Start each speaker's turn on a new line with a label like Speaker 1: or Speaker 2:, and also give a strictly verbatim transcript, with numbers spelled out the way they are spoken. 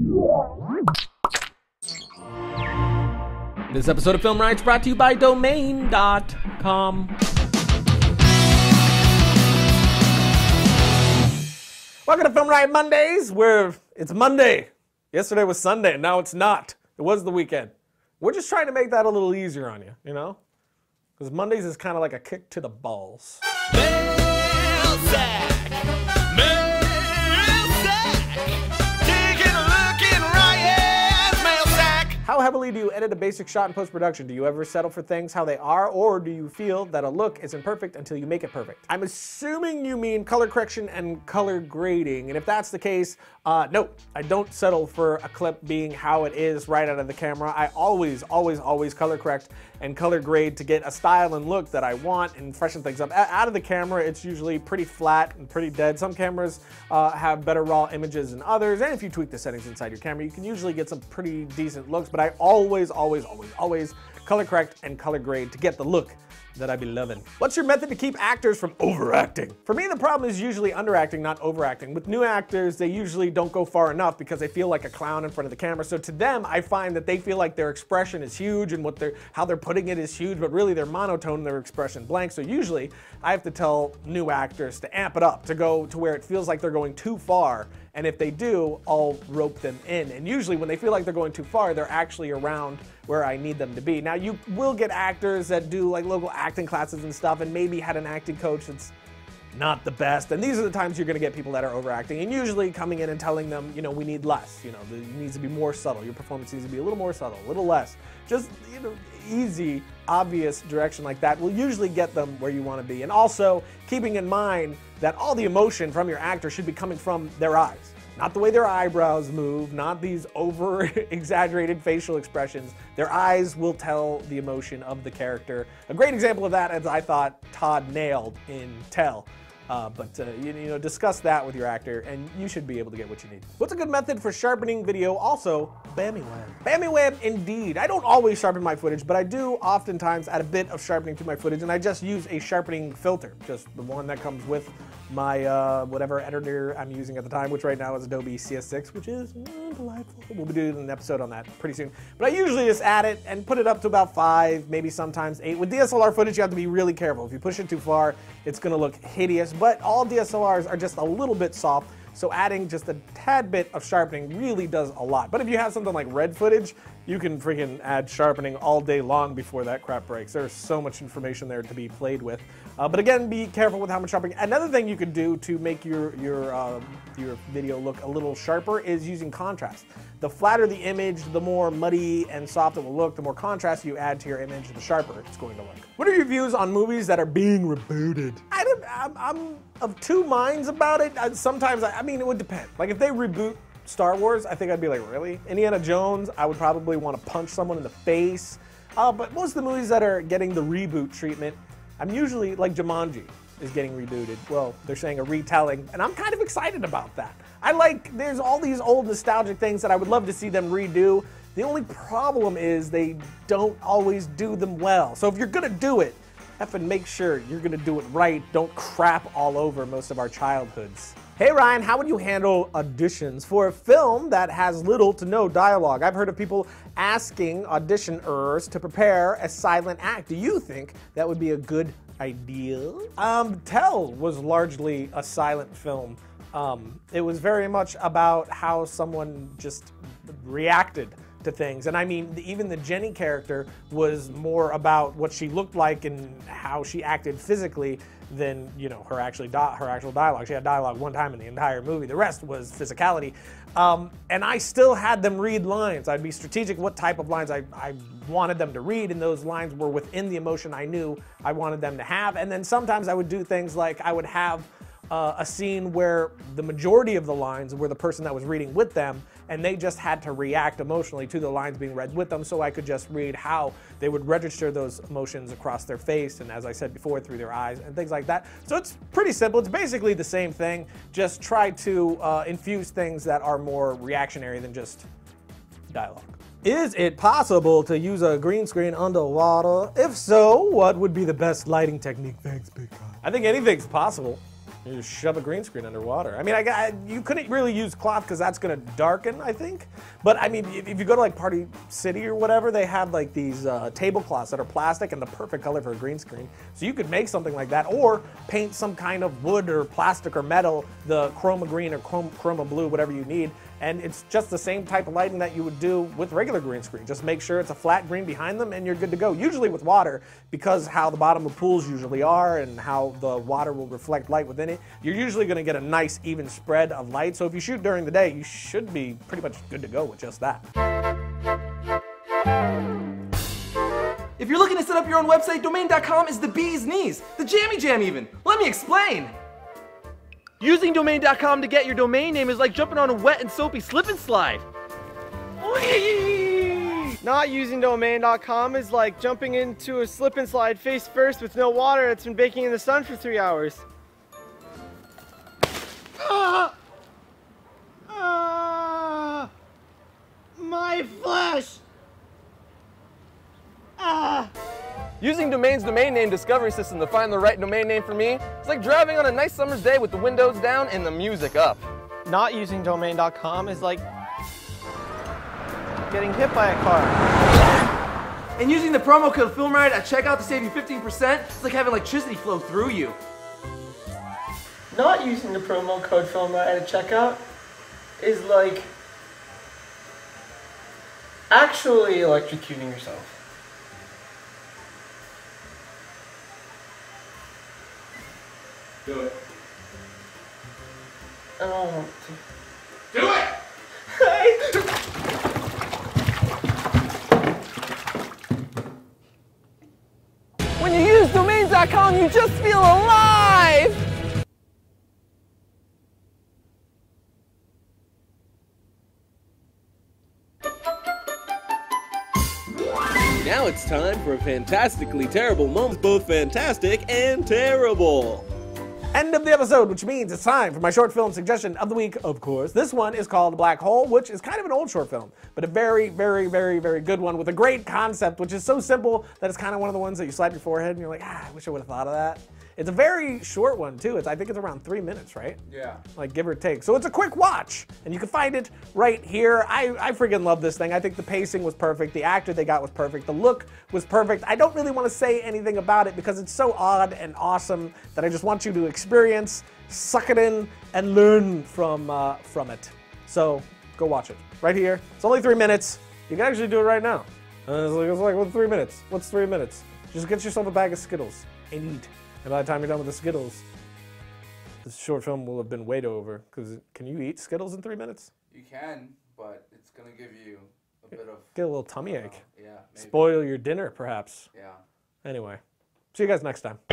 Speaker 1: This episode of Film Rights brought to you by Domain dot com. Welcome to Film Riot Mondays, where it's Monday. Yesterday was Sunday, and now it's not. It was the weekend. We're just trying to make that a little easier on you, you know? Because Mondays is kind of like a kick to the balls.
Speaker 2: Mail sack, mail sack, taking a look in Ryan's mail sack.
Speaker 1: How heavily do you edit a basic shot in post-production? Do you ever settle for things how they are, or do you feel that a look isn't perfect until you make it perfect? I'm assuming you mean color correction and color grading, and if that's the case, uh, no, I don't settle for a clip being how it is right out of the camera. I always, always, always color correct and color grade to get a style and look that I want and freshen things up. Out of the camera, it's usually pretty flat and pretty dead. Some cameras uh, have better raw images than others, and if you tweak the settings inside your camera, you can usually get some pretty decent looks, but I always, always, always, always color correct and color grade to get the look that I be loving. What's your method to keep actors from overacting? For me, the problem is usually underacting, not overacting. With new actors, they usually don't go far enough because they feel like a clown in front of the camera. So to them, I find that they feel like their expression is huge and what they're, how they're putting it is huge, but really they're monotone and their expression blank. So usually I have to tell new actors to amp it up, to go to where it feels like they're going too far. And if they do, I'll rope them in. And usually when they feel like they're going too far, they're actually around where I need them to be. Now you will get actors that do like local acting classes and stuff and maybe had an acting coach that's not the best. And these are the times you're gonna get people that are overacting and usually coming in and telling them, you know, we need less. You know, it needs to be more subtle. Your performance needs to be a little more subtle, a little less. Just, you know, easy, obvious direction like that will usually get them where you wanna be. And also keeping in mind that all the emotion from your actor should be coming from their eyes. Not the way their eyebrows move, not these over exaggerated facial expressions. Their eyes will tell the emotion of the character. A great example of that, as I thought Todd nailed in Tell. Uh, but uh, you, you know, discuss that with your actor and you should be able to get what you need. What's a good method for sharpening video? Also, BamiWeb. BamiWeb indeed. I don't always sharpen my footage, but I do oftentimes add a bit of sharpening to my footage, and I just use a sharpening filter, just the one that comes with my uh, whatever editor I'm using at the time, which right now is Adobe C S six, which is uh, delightful. We'll be doing an episode on that pretty soon. But I usually just add it and put it up to about five, maybe sometimes eight. With D S L R footage, you have to be really careful. If you push it too far, it's gonna look hideous, but all D S L Rs are just a little bit soft, so adding just a tad bit of sharpening really does a lot. But if you have something like red footage, you can freaking add sharpening all day long before that crap breaks. There's so much information there to be played with. Uh, but again, be careful with how much sharpening. Another thing you could do to make your, your, uh, your video look a little sharper is using contrast. The flatter the image, the more muddy and soft it will look, the more contrast you add to your image, the sharper it's going to look. What are your views on movies that are being rebooted? I don't, I'm, I'm of two minds about it. I, sometimes, I, I mean, it would depend. Like if they reboot Star Wars, I think I'd be like, really? Indiana Jones, I would probably want to punch someone in the face. Uh, but most of the movies that are getting the reboot treatment, I'm usually, like Jumanji is getting rebooted. Well, they're saying a retelling, and I'm kind of excited about that. I like, there's all these old nostalgic things that I would love to see them redo. The only problem is they don't always do them well. So if you're gonna do it, effing make sure you're gonna do it right. Don't crap all over most of our childhoods. Hey Ryan, how would you handle auditions for a film that has little to no dialogue? I've heard of people asking auditioners to prepare a silent act. Do you think that would be a good idea? Um, Tell was largely a silent film. Um, it was very much about how someone just reacted to things. And I mean, even the Jenny character was more about what she looked like and how she acted physically than, you know, her actually her actual dialogue. She had dialogue one time in the entire movie. The rest was physicality. Um, and I still had them read lines. I'd be strategic what type of lines I, I wanted them to read, and those lines were within the emotion I knew I wanted them to have. And then sometimes I would do things like I would have Uh, a scene where the majority of the lines were the person that was reading with them, and they just had to react emotionally to the lines being read with them, so I could just read how they would register those emotions across their face, and as I said before, through their eyes and things like that. So it's pretty simple. It's basically the same thing. Just try to uh, infuse things that are more reactionary than just dialogue. Is it possible to use a green screen underwater? If so, what would be the best lighting technique? Thanks, Big Guy. I think anything's possible. You just shove a green screen underwater. I mean, I, I you couldn't really use cloth because that's gonna darken, I think. But I mean, if, if you go to like Party City or whatever, they have like these uh, tablecloths that are plastic and the perfect color for a green screen. So you could make something like that, or paint some kind of wood or plastic or metal, the chroma green or chroma, chroma blue, whatever you need. And it's just the same type of lighting that you would do with regular green screen. Just make sure it's a flat green behind them and you're good to go. Usually with water, because how the bottom of pools usually are and how the water will reflect light within it, you're usually gonna get a nice even spread of light. So if you shoot during the day, you should be pretty much good to go with just that.
Speaker 3: If you're looking to set up your own website, domain dot com is the bee's knees, the jammy jam even. Let me explain. Using domain dot com to get your domain name is like jumping on a wet and soapy slip and slide. Whee!
Speaker 4: Not using domain dot com is like jumping into a slip and slide face first with no water that's been baking in the sun for three hours. Ah! Ah! My flesh! Ah!
Speaker 3: Using Domain's domain name discovery system to find the right domain name for me is like driving on a nice summer's day with the windows down and the music up.
Speaker 4: Not using domain dot com is like getting hit by a car.
Speaker 3: And using the promo code FilmRiot at checkout to save you fifteen percent, it's like having electricity flow through you.
Speaker 4: Not using the promo code FilmRiot at checkout is like actually electrocuting yourself.
Speaker 3: Do it.
Speaker 4: I don't want to.
Speaker 3: Do it! When you use domain dot com, you just feel alive!
Speaker 5: Now it's time for a fantastically terrible moment, both fantastic and terrible.
Speaker 1: End of the episode, which means it's time for my short film suggestion of the week, of course. This one is called Black Hole, which is kind of an old short film, but a very, very, very, very good one with a great concept, which is so simple that it's kind of one of the ones that you slap your forehead and you're like, ah, I wish I would have thought of that. It's a very short one, too. It's I think it's around three minutes, right?
Speaker 3: Yeah.
Speaker 1: Like, give or take. So it's a quick watch, and you can find it right here. I, I freaking love this thing. I think the pacing was perfect. The actor they got was perfect. The look was perfect. I don't really want to say anything about it because it's so odd and awesome that I just want you to experience, suck it in, and learn from, uh, from it. So go watch it right here. It's only three minutes. You can actually do it right now. Uh, it's like, it's like, what's three minutes? What's three minutes? Just get yourself a bag of Skittles and eat. And by the time you're done with the Skittles, this short film will have been way over. Because can you eat Skittles in three minutes?
Speaker 6: You can, but it's gonna give you a bit of
Speaker 1: Get a little tummy ache.
Speaker 6: yeah, maybe.
Speaker 1: Spoil your dinner, perhaps.
Speaker 6: Yeah.
Speaker 1: Anyway, see you guys next time.